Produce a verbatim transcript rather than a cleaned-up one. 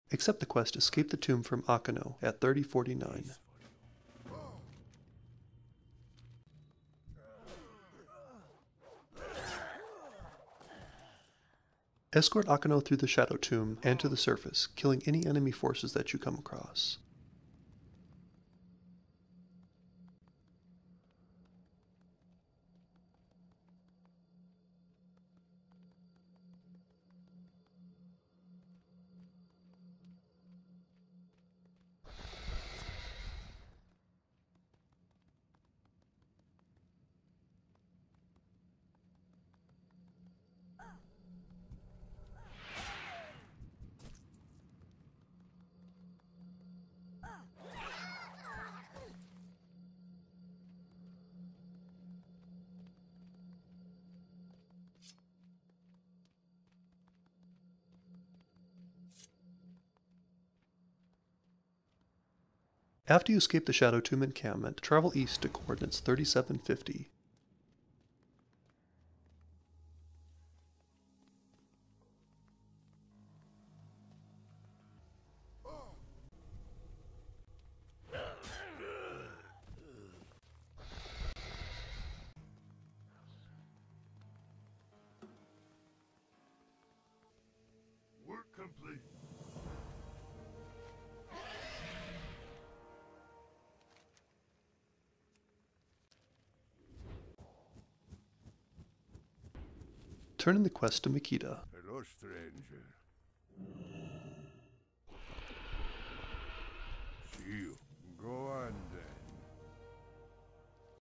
Accept the quest Escape the Tomb from Akano at thirty forty-nine. Escort Akano through the Shadow Tomb and to the surface, killing any enemy forces that you come across. After you escape the Shadow Tomb encampment, travel east to coordinates thirty-seven fifty. Work complete. Turn in the quest to Makita.